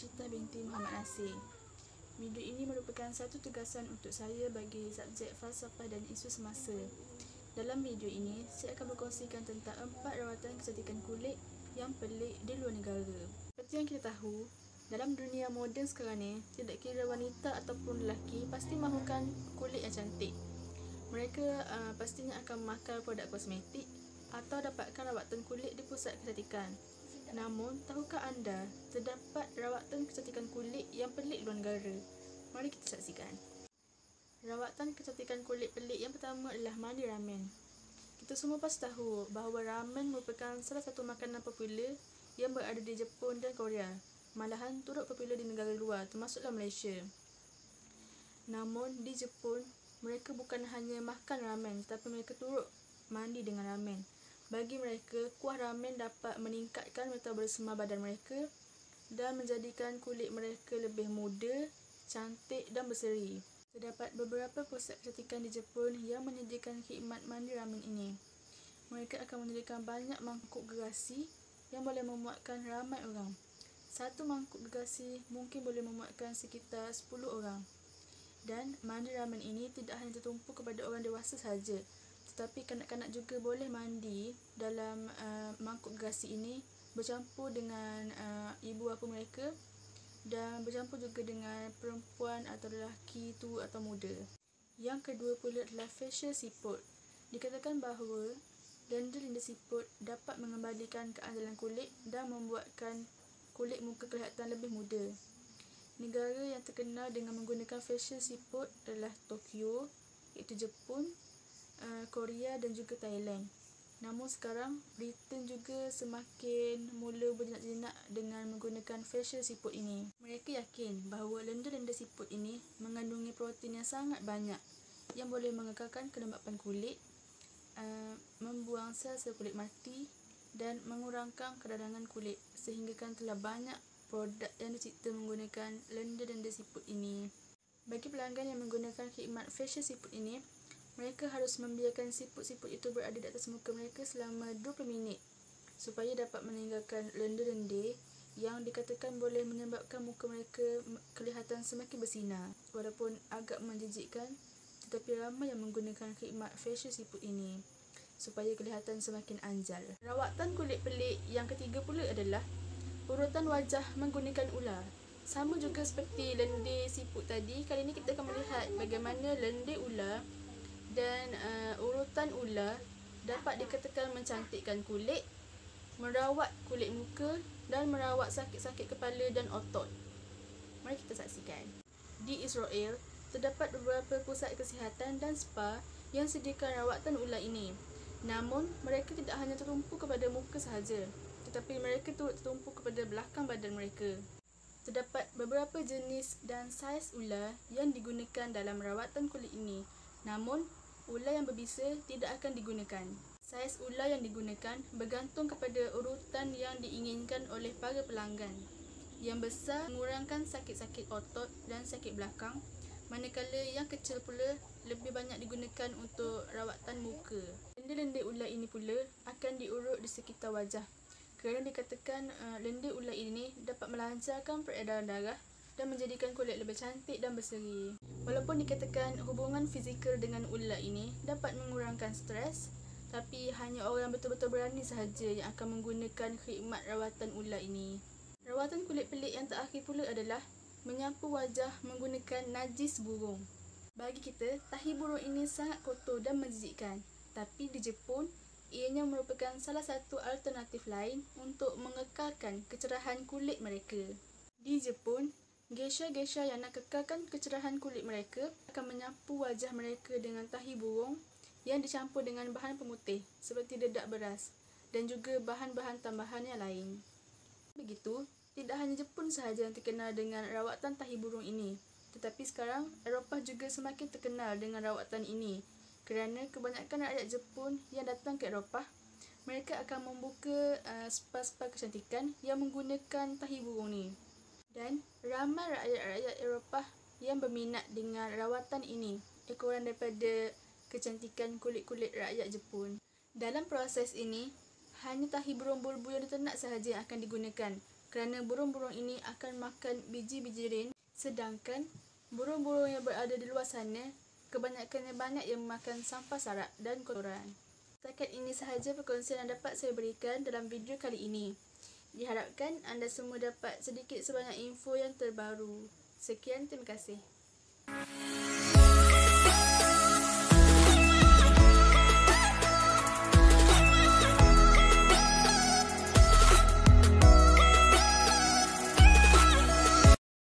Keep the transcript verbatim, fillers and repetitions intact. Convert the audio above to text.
Rashida binti Muhammad Nasir. Video ini merupakan satu tugasan untuk saya bagi subjek falsafah dan isu semasa. Dalam video ini, saya akan berkongsikan tentang empat rawatan kecantikan kulit yang pelik di luar negara. Seperti yang kita tahu, dalam dunia moden sekarang ni, tidak kira wanita ataupun lelaki pasti mahukan kulit yang cantik. Mereka uh, pastinya akan memakai produk kosmetik atau dapatkan rawatan kulit di pusat kecantikan. Namun, tahukah anda terdapat rawatan kecantikan kulit yang pelik luar negara? Mari kita saksikan. Rawatan kecantikan kulit pelik yang pertama adalah mandi ramen. Kita semua pasti tahu bahawa ramen merupakan salah satu makanan popular yang berada di Jepun dan Korea. Malahan turut popular di negara luar, termasuklah Malaysia. Namun, di Jepun, mereka bukan hanya makan ramen, tetapi mereka turut mandi dengan ramen. Bagi mereka, kuah ramen dapat meningkatkan metabolisme badan mereka dan menjadikan kulit mereka lebih muda, cantik dan berseri. Terdapat beberapa pusat kecantikan di Jepun yang menyediakan khidmat mandi ramen ini. Mereka akan menyediakan banyak mangkuk gerasi yang boleh memuatkan ramai orang. Satu mangkuk gerasi mungkin boleh memuatkan sekitar sepuluh orang. Dan mandi ramen ini tidak hanya tertumpu kepada orang dewasa sahaja, tetapi kanak-kanak juga boleh mandi dalam uh, mangkuk gerasi ini bercampur dengan uh, ibu bapa mereka dan bercampur juga dengan perempuan atau lelaki tua atau muda. Yang kedua pula adalah facial siput. Dikatakan bahawa lender-lender siput dapat mengembalikan keandalan kulit dan membuatkan kulit muka kelihatan lebih muda. Negara yang terkenal dengan menggunakan facial siput adalah Tokyo, iaitu Jepun, uh, Korea dan juga Thailand. Namun sekarang, Britain juga semakin mula berjinak-jinak dengan menggunakan facial siput ini. Mereka yakin bahawa lender-lender siput ini mengandungi protein yang sangat banyak yang boleh mengekalkan kelembapan kulit, uh, membuang sel-sel kulit mati dan mengurangkan keradangan kulit, sehinggakan telah banyak produk yang dicipta menggunakan lender-lender siput ini. Bagi pelanggan yang menggunakan khidmat facial siput ini, mereka harus membiarkan siput-siput itu berada di atas muka mereka selama dua puluh minit supaya dapat meninggalkan lendir-lendir yang dikatakan boleh menyebabkan muka mereka kelihatan semakin bersinar. Walaupun agak menjijikkan, tetapi ramai yang menggunakan khidmat facial siput ini supaya kelihatan semakin anjal. Rawatan kulit pelik yang ketiga pula adalah urutan wajah menggunakan ular. Sama juga seperti lendir siput tadi, kali ini kita akan melihat bagaimana lendir ular dan uh, urutan ular dapat dikatakan mencantikkan kulit, merawat kulit muka dan merawat sakit-sakit kepala dan otot. Mari kita saksikan. Di Israel, terdapat beberapa pusat kesihatan dan spa yang sediakan rawatan ular ini. Namun, mereka tidak hanya tertumpu kepada muka sahaja, tetapi mereka turut tertumpu kepada belakang badan mereka. Terdapat beberapa jenis dan saiz ular yang digunakan dalam rawatan kulit ini. Namun, ular yang berbisa tidak akan digunakan. Saiz ular yang digunakan bergantung kepada urutan yang diinginkan oleh para pelanggan. Yang besar mengurangkan sakit-sakit otot dan sakit belakang, manakala yang kecil pula lebih banyak digunakan untuk rawatan muka. Lendir-lendir ular ini pula akan diurut di sekitar wajah, kerana dikatakan uh, lendir ular ini dapat melancarkan peredaran darah dan menjadikan kulit lebih cantik dan berseri. Walaupun dikatakan hubungan fizikal dengan ular ini dapat mengurangkan stres, tapi hanya orang yang betul-betul berani sahaja yang akan menggunakan khidmat rawatan ular ini. Rawatan kulit pelik yang terakhir pula adalah menyapu wajah menggunakan najis burung. Bagi kita, tahi burung ini sangat kotor dan menjijikkan, tapi di Jepun, ianya merupakan salah satu alternatif lain untuk mengekalkan kecerahan kulit mereka. Di Jepun, geisha-geisha yang nak kekalkan kecerahan kulit mereka akan menyapu wajah mereka dengan tahi burung yang dicampur dengan bahan pemutih seperti dedak beras dan juga bahan-bahan tambahan yang lain. Begitu, tidak hanya Jepun sahaja yang terkenal dengan rawatan tahi burung ini, tetapi sekarang Eropah juga semakin terkenal dengan rawatan ini kerana kebanyakan rakyat Jepun yang datang ke Eropah, mereka akan membuka uh, spa-spa kecantikan yang menggunakan tahi burung ni. Dan ramai rakyat-rakyat Eropah yang berminat dengan rawatan ini, ekoran daripada kecantikan kulit-kulit rakyat Jepun. Dalam proses ini, hanya tahi burung bulbul yang diternak sahaja yang akan digunakan. kerana burung-burung ini akan makan biji-biji rin, sedangkan burung-burung yang berada di luar sana kebanyakannya banyak yang memakan sampah sarak dan kotoran. Setakat ini sahaja perkongsian yang dapat saya berikan dalam video kali ini. Diharapkan anda semua dapat sedikit sebanyak info yang terbaru. Sekian, terima kasih.